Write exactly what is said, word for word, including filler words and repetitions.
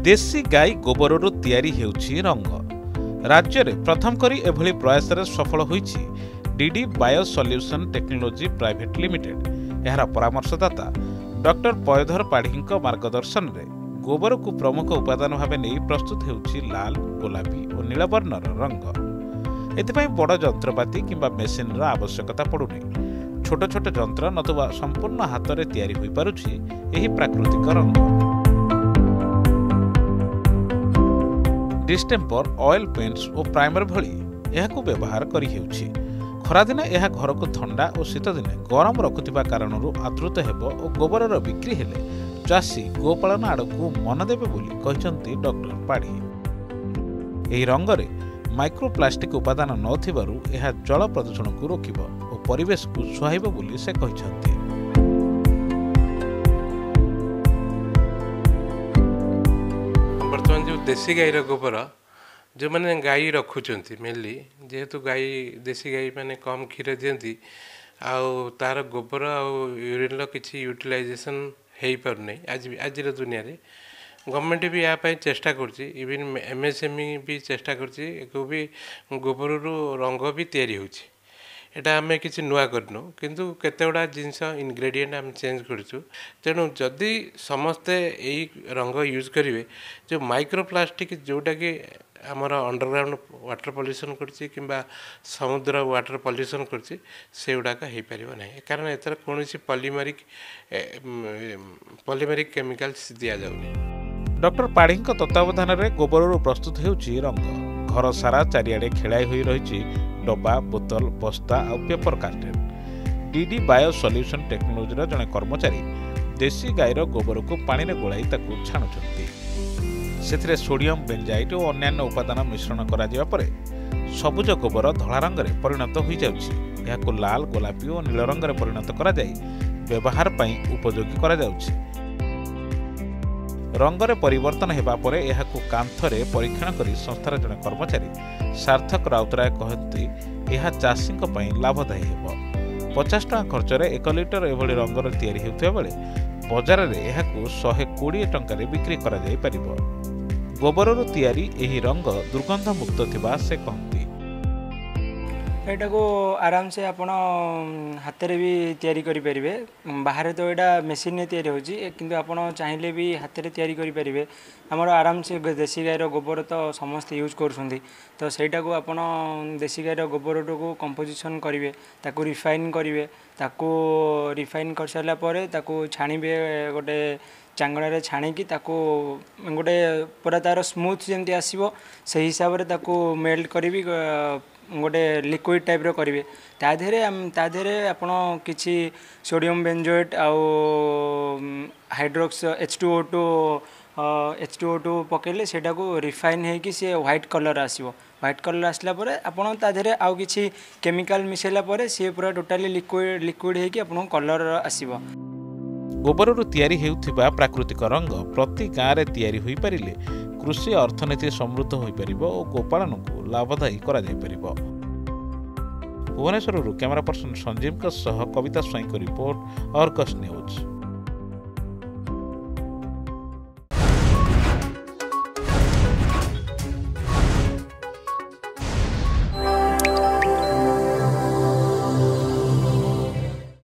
देशी गाई गोबररू तैयारी हेउछि रंग। राज्य में प्रथम करी एभली प्रयास सफल होइछि DD bio solution technology private limited. यार परामर्शदाता डॉक्टर पयधर पाढ़ी मार्गदर्शन में गोबर को प्रमुख उपादान भाव नहीं प्रस्तुत हेउछि लाल, गोलापी और नीलवर्णर रंग। एथिपाई बड़ जंत्रपाति किंबा मेसीन आवश्यकता पड़ुनी। छोट छोट जंत्र नतुबा संपूर्ण हाथ में तैयारी होई पारुछि एही प्राकृतिक रंग। डिस्टेम्पर, ऑयल पेंट्स और प्राइमर भली एहाकू व्यवहार करी हेउछि। खरादिने यह घर को थंडा और शीत दिने गरम रखुथिबा कारणरू आदृत हेबो और गोबरर बिक्री हेले चाषी गोपालन आड़कू मन देबे बोली कहिसंती डॉक्टर पाढ़ी। एही रंगरे माइक्रोप्लास्टिक उपादान नथिबारु एहा जल प्रदूषण को रोकिबो और परिवेश को सुहाइबो बोली से कहिसंती। वर्तमान जो देशी गाईर गोबर जो मैंने गाई रखुंट मेनली जेहेतु गाई देशी गाई मैंने कम क्षीर दिखती आर गोबर यूरिन किसी यूटिलाइजेशन हो पारना आज आज दुनिया रे गवर्नमेंट भी यहाँ चेष्टा करछि। इवन एमएसएमई भी चेष्टा करछि को भी गोबर रंग भी तैयारी होछि। एटा आम किसी नुआ करनु किंतु केते गुड़ा जिनस इनग्रेडिएंट आम चेंज करछु। तेणु जदि समस्ते यही रंग यूज करेंगे जो माइक्रोप्लास्टिक जोटा कि आमर अंडरग्राउंड वाटर पॉल्यूशन करछि किंबा समुद्र वाटर पॉल्यूशन करछि से गुड़ाक हो पारिबो नहीं कारण एतर कोनोसी पॉलीमरिक पॉलीमरिक केमिकल्स दिया जाउनी। डॉक्टर पाढ़ी तत्वावधान में गोबर प्रस्तुत हेउछि रंग। घर सारा चारिआडे खेलाई होई रहिछि डब्बा, बोतल, बस्ता और paper carton. DD bio solution technology जड़े कर्मचारी देशी गाईर गोबर को पानी में गोलाई ताकू छाणुछंती। सेथिरे सोडियम बेंजाइट और अन्यान्य उपादान मिश्रण करा जिबा परे सबुज गोबर धला रंग में परिणत हो जाउछि। याको लाल, गोलापी और नील रंग में परिणत करा जाय व्यवहार पई उपयोगी करा जाउछि। रंगरे परिवर्तन हेबा परे एहाकू कांथरे परीक्षण करी संस्थार जड़े कर्मचारी सार्थक राउतराय कहती यह चाषी लाभदायी हेब। पचास टଙ୍କା खर्चरे एक लिटर एभली रंगर तैयारी हेउथिबा बेले बजार में एहाकू शहे कोड़े टंकार बिक्री करा जाय परिबो। गोबररू तैयारी एही रंग दुर्गंध मुक्त थिबा से कहती। एटा को आराम से आपण हाथ रे भी तैयारी करि परिबे। बाहर तो एटा मशीन ने तैयारी होची किंतु आपण चाहिले भी हाथ रे तैयारी करि परिबे। हमर आराम से देशी गाईर गोबर तो समस्त यूज करछुंदी तो सेटा को आपण देशी गाईर गोबर को कंपोजिशन करिवे ताको रिफाइन करिवे ताको रिफाइन कर साला परे ताको छाणीबे गोटे चांगड़ा रे छाणीकी ताको गोटे पूरा तार स्मूथ जेमती आसीबो से हिसाब रे ताको मेल्ट करिवि गोटे लिक्विड टाइप रो करिवे। ता देहरे ता देहरे आपण किछि सोडियम बेंजोएट आउ हाइड्रोक्स H two O two H two O two पकेले सेटा को रिफाइन है कि से व्हाइट कलर आसीबो। व्हाइट कलर आसला परे आपण ता देहरे आउ किछि केमिकल मिसेला परे से पूरा टोटली लिक्विड लिक्विड है कि आपण कलर आसीबो। गोबररू तैयारी हेउथिबा प्राकृतिक रंग प्रति गाँव में तैयारी होई परिले कृषि अर्थनीति समृद्ध होई परिबो और गोपालन को लाभदायी करा जाय परिबो। भुवनेश्वर कैमरा पर्सन संजीव सह कविता स्वाई को रिपोर्ट, अर्गस न्यूज।